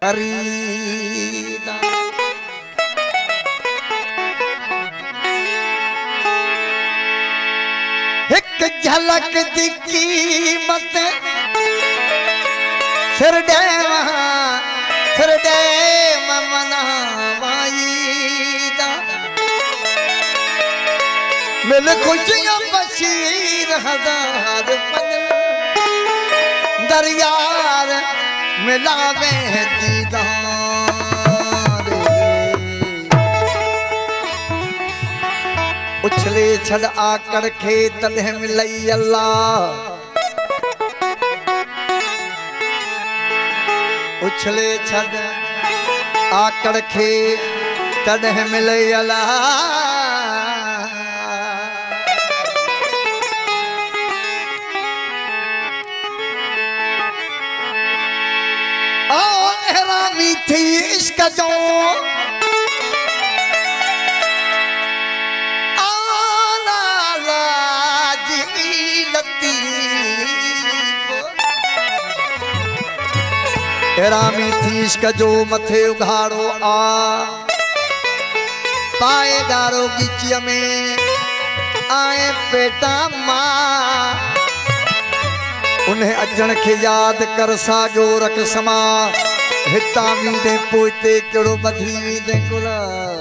खरीदा। एक झलक दी कीमत फिर दे मना वाईदा। मिल खुशियां बशीर हजार दरियार मिलावे दीदार। उछले छड़ आकड़ खे तॾहिं मिलई अल्लाह। उछले छड़ आकड़ खे तॾहिं मिलई अल्लाह। थी इश्क जो आला जी लतीफ। रामी थी इश्क जो मथे उघाड़ो आ पाए गारो गिचिया में आए पेटा मां। उन्हें अजन के याद कर साजो रख समा। हिता वींदे पोइते कहिड़ो बधी वींदे कुला।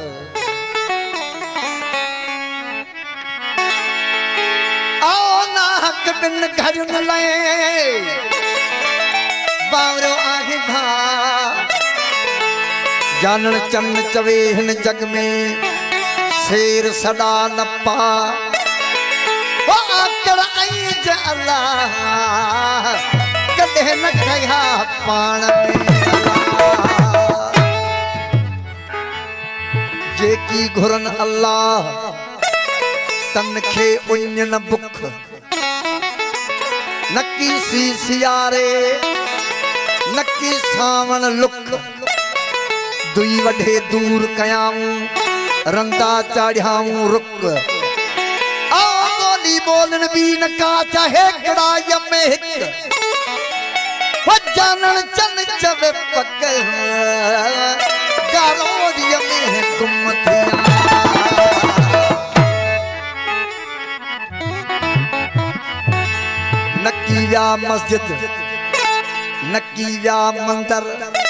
आओ ना हक बिन घर न लए बावरो आहे भा। जानन चन चवे हिन जग में शेर सदा न पा। ओ आकड़ आई ज अल्लाह कदे न कया पाण में। जेकी घुरन अल्लाह तन खे उन न बुख। नकी सी सियारे नकी सावण लुक। दुई वढे दूर कयाऊं रंदा चाढ़ियाऊं रुक। आ बोली बोलन भी न का चाहे कड़ाई में हिक। जानन चन चवे पक गारोड़िय में गुम थिया। नकी व्या मस्जिद नकी व्या मंदर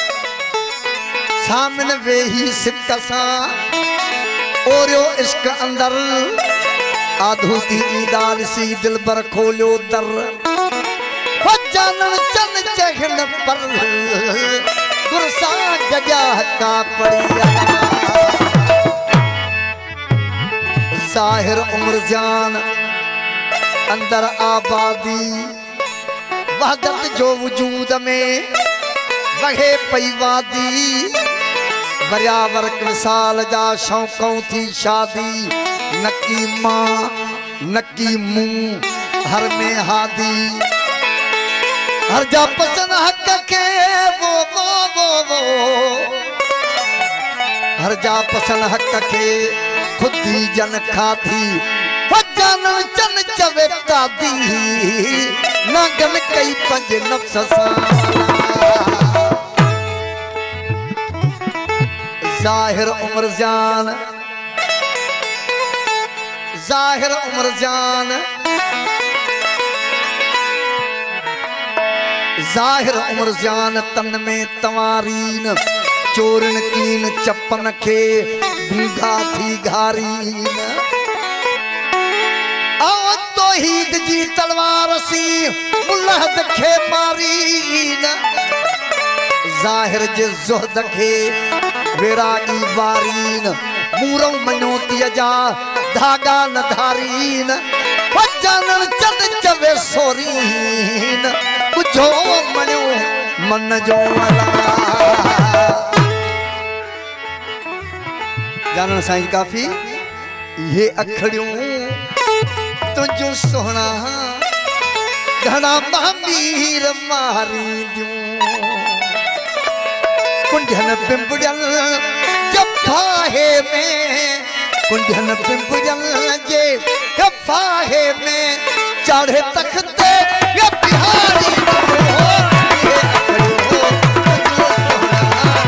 सामने वेही सिक सां ओरियो इश्क अंदर। आधूती ईदाल सी दिल बर खोलियो दर। जानन चन चहन पर गुरसा गजा का पड़िया। जाहिर उम्र जान अंदर आबादी वहदत जो वजूद में वहे पई वादी। बरियावर मिसाल जा शौक़ों थी शादी। नकी मां नकी मुंह हर में हादी। हर जा पसंद हक के वो हर जा पसंद हक के खुदी जन खाधी। जानन चन चवे दादी नागन कई पंज नफ्स सां। जाहिर उम्र जान जाहिर उम्र जान जाहिर उम्र जान तन में तवारीन। चोरन कीन चपन के गूंगा थी घारीन। आओ तौहीद जी तलवार सी मुल्हद खे मारीन। जाहिर जे ज़ुहद खे विरागी वारीन। मूरौ मनोतीअ जा धागा न धारीन। जानन चन चवे सोरीन बुझो मणियो मन जो जानन साईं काफ़ी। ये अखड़ियों तुझो सोहना घना महामीर मारी दियूं। कुंडन पिंपड़ल जफाहे में कुंडन पिंपड़ल जे जफाहे में चढ़े तख्ते या बिहारी।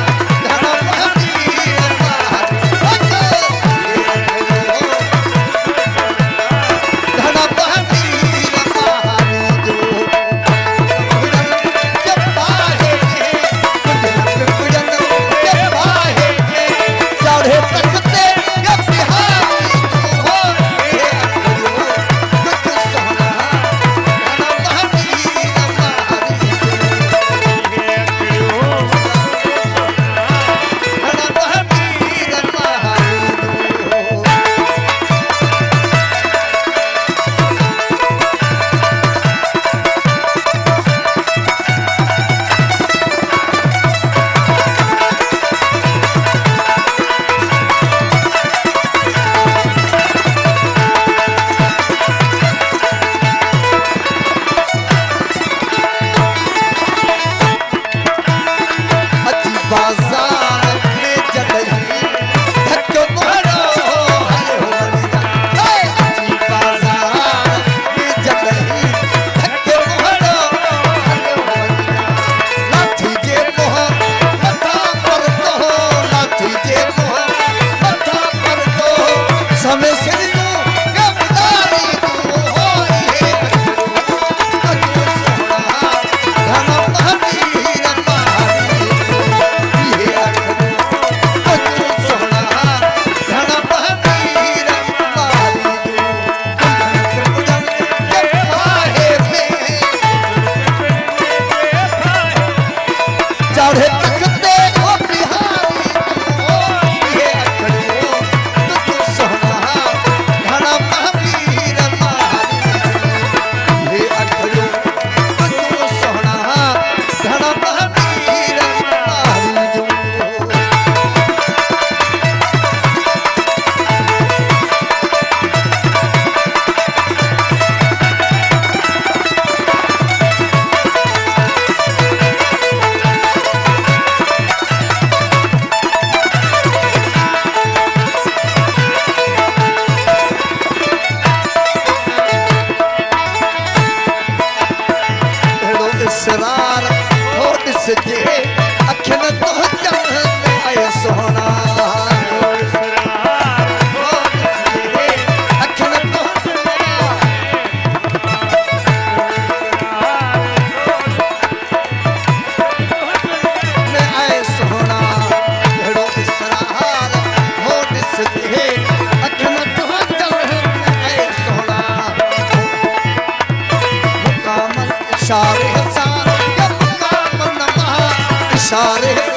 इशारे सां मुकाम न इशारे